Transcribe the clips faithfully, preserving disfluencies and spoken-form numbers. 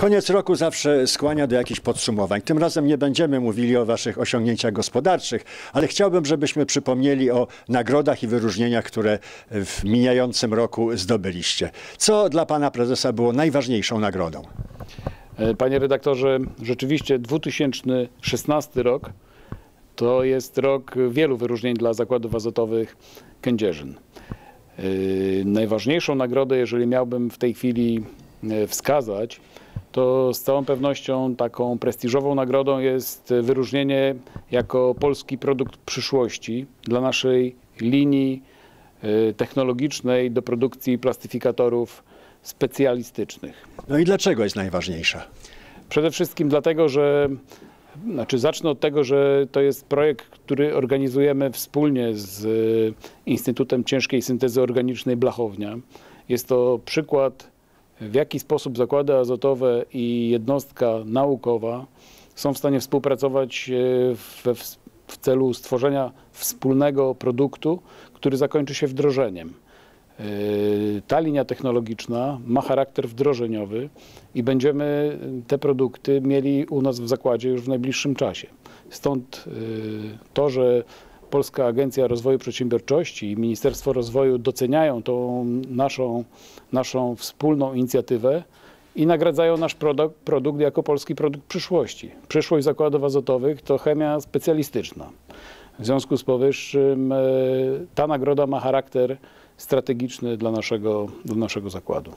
Koniec roku zawsze skłania do jakichś podsumowań. Tym razem nie będziemy mówili o waszych osiągnięciach gospodarczych, ale chciałbym, żebyśmy przypomnieli o nagrodach i wyróżnieniach, które w mijającym roku zdobyliście. Co dla pana prezesa było najważniejszą nagrodą? Panie redaktorze, rzeczywiście dwa tysiące szesnasty rok to jest rok wielu wyróżnień dla zakładów azotowych Kędzierzyn. Yy, najważniejszą nagrodę, jeżeli miałbym w tej chwili wskazać, to z całą pewnością taką prestiżową nagrodą jest wyróżnienie jako polski produkt przyszłości dla naszej linii technologicznej do produkcji plastyfikatorów specjalistycznych. No i dlaczego jest najważniejsza? Przede wszystkim dlatego, że Znaczy zacznę od tego, że to jest projekt, który organizujemy wspólnie z Instytutem Ciężkiej Syntezy Organicznej Blachownia. Jest to przykład, w jaki sposób zakłady azotowe i jednostka naukowa są w stanie współpracować w, w celu stworzenia wspólnego produktu, który zakończy się wdrożeniem. Ta linia technologiczna ma charakter wdrożeniowy i będziemy te produkty mieli u nas w zakładzie już w najbliższym czasie. Stąd to, że Polska Agencja Rozwoju Przedsiębiorczości i Ministerstwo Rozwoju doceniają tą naszą, naszą wspólną inicjatywę i nagradzają nasz produkt, produkt jako polski produkt przyszłości. Przyszłość zakładów azotowych to chemia specjalistyczna. W związku z powyższym ta nagroda ma charakter strategiczny dla naszego, dla naszego zakładu.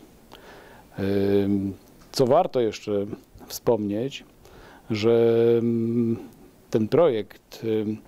Co warto jeszcze wspomnieć, że ten projekt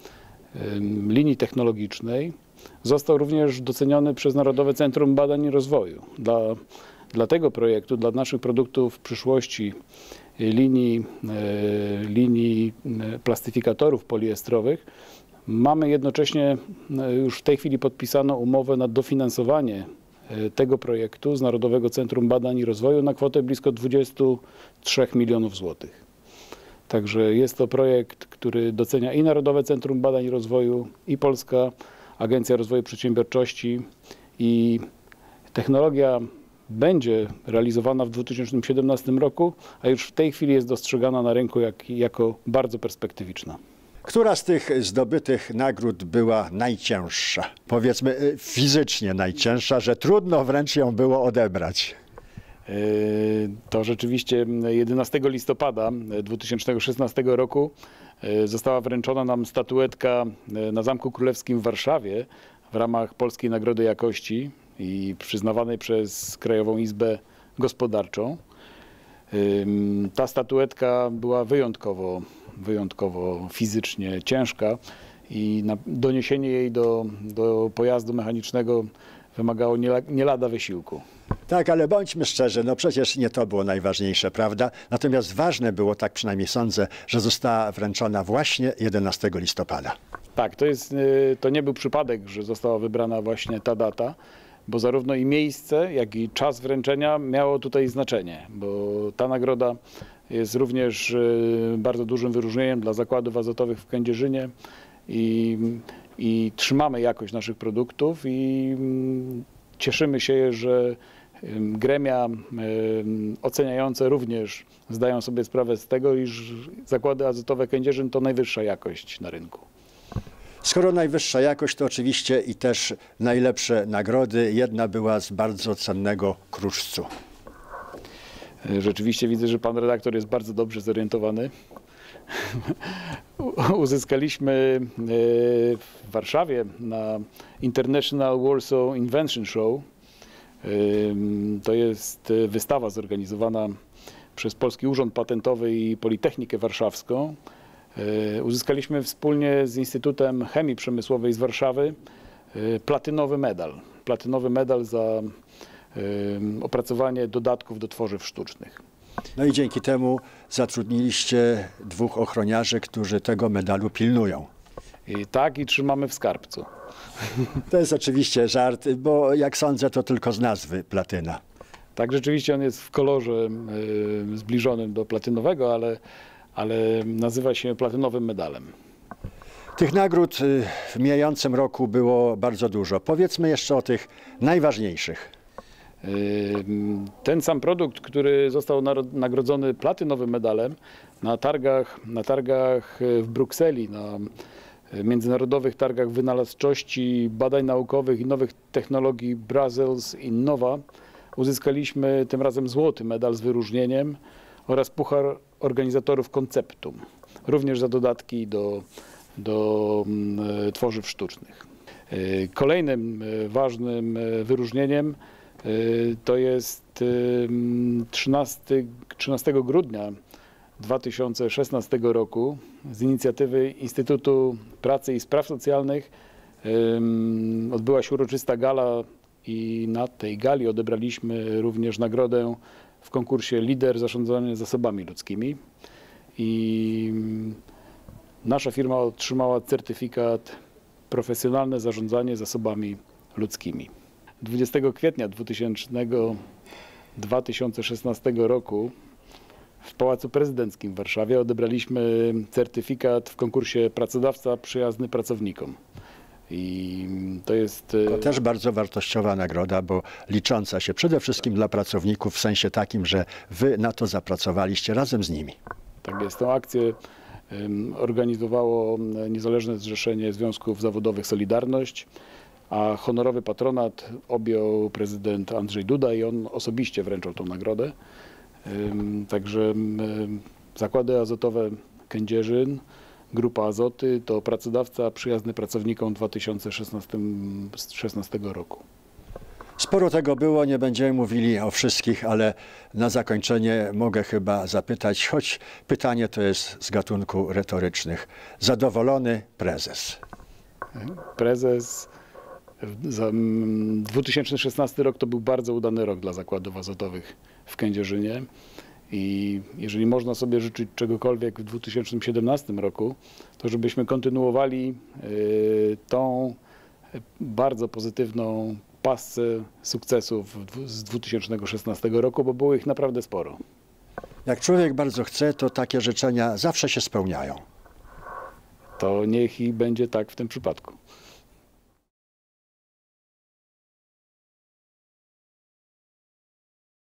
linii technologicznej został również doceniony przez Narodowe Centrum Badań i Rozwoju. Dla, dla tego projektu, dla naszych produktów przyszłości linii, linii plastyfikatorów poliestrowych mamy jednocześnie już w tej chwili podpisaną umowę na dofinansowanie tego projektu z Narodowego Centrum Badań i Rozwoju na kwotę blisko dwudziestu trzech milionów złotych. Także jest to projekt, który docenia i Narodowe Centrum Badań i Rozwoju, i Polska Agencja Rozwoju Przedsiębiorczości, i technologia będzie realizowana w dwa tysiące siedemnastym roku, a już w tej chwili jest dostrzegana na rynku jak, jako bardzo perspektywiczna. Która z tych zdobytych nagród była najcięższa? Powiedzmy fizycznie najcięższa, że trudno wręcz ją było odebrać. To rzeczywiście jedenastego listopada dwa tysiące szesnastego roku została wręczona nam statuetka na Zamku Królewskim w Warszawie w ramach Polskiej Nagrody Jakości i przyznawanej przez Krajową Izbę Gospodarczą. Ta statuetka była wyjątkowo, wyjątkowo fizycznie ciężka i na doniesienie jej do, do pojazdu mechanicznego wymagało nie, nie lada wysiłku. Tak, ale bądźmy szczerzy, no przecież nie to było najważniejsze, prawda? Natomiast ważne było, tak przynajmniej sądzę, że została wręczona właśnie jedenastego listopada. Tak, to, jest, to nie był przypadek, że została wybrana właśnie ta data, bo zarówno i miejsce, jak i czas wręczenia miało tutaj znaczenie, bo ta nagroda jest również bardzo dużym wyróżnieniem dla zakładów azotowych w Kędzierzynie i, i trzymamy jakość naszych produktów i cieszymy się, że gremia oceniające również zdają sobie sprawę z tego, iż zakłady azotowe Kędzierzyn to najwyższa jakość na rynku. Skoro najwyższa jakość, to oczywiście i też najlepsze nagrody. Jedna była z bardzo cennego kruszcu. Rzeczywiście widzę, że pan redaktor jest bardzo dobrze zorientowany. Uzyskaliśmy w Warszawie na International Warsaw Invention Show. To jest wystawa zorganizowana przez Polski Urząd Patentowy i Politechnikę Warszawską. Uzyskaliśmy wspólnie z Instytutem Chemii Przemysłowej z Warszawy platynowy medal. Platynowy medal za opracowanie dodatków do tworzyw sztucznych. No i dzięki temu zatrudniliście dwóch ochroniarzy, którzy tego medalu pilnują. I tak, i trzymamy w skarbcu. To jest oczywiście żart, bo jak sądzę, to tylko z nazwy platyna. Tak, rzeczywiście on jest w kolorze y, zbliżonym do platynowego, ale, ale nazywa się platynowym medalem. Tych nagród w mijającym roku było bardzo dużo. Powiedzmy jeszcze o tych najważniejszych. Ten sam produkt, który został nagrodzony platynowym medalem na targach, na targach w Brukseli, na międzynarodowych targach wynalazczości, badań naukowych i nowych technologii Brussels Innova, uzyskaliśmy tym razem złoty medal z wyróżnieniem oraz puchar organizatorów Konceptum, również za dodatki do, do tworzyw sztucznych. Kolejnym ważnym wyróżnieniem to jest trzynastego grudnia dwa tysiące szesnastego roku z inicjatywy Instytutu Pracy i Spraw Socjalnych odbyła się uroczysta gala i na tej gali odebraliśmy również nagrodę w konkursie Lider Zarządzania Zasobami Ludzkimi i nasza firma otrzymała certyfikat Profesjonalne Zarządzanie Zasobami Ludzkimi. dwudziestego kwietnia dwa tysiące szesnastego roku w Pałacu Prezydenckim w Warszawie odebraliśmy certyfikat w konkursie Pracodawca Przyjazny Pracownikom. I to jest... To też bardzo wartościowa nagroda, bo licząca się przede wszystkim dla pracowników w sensie takim, że wy na to zapracowaliście razem z nimi. Tak jest. Tą akcję organizowało Niezależne Zrzeszenie Związków Zawodowych Solidarność, a honorowy patronat objął prezydent Andrzej Duda i on osobiście wręczał tą nagrodę. Także Zakłady Azotowe Kędzierzyn, Grupa Azoty to pracodawca przyjazny pracownikom dwa tysiące szesnastego roku. Sporo tego było, nie będziemy mówili o wszystkich, ale na zakończenie mogę chyba zapytać, choć pytanie to jest z gatunku retorycznych. Zadowolony prezes? Prezes. Za dwa tysiące szesnasty rok to był bardzo udany rok dla zakładów azotowych w Kędzierzynie i jeżeli można sobie życzyć czegokolwiek w dwa tysiące siedemnastym roku, to żebyśmy kontynuowali tą bardzo pozytywną pasce sukcesów z dwa tysiące szesnastego roku, bo było ich naprawdę sporo. Jak człowiek bardzo chce, to takie życzenia zawsze się spełniają. To niech i będzie tak w tym przypadku.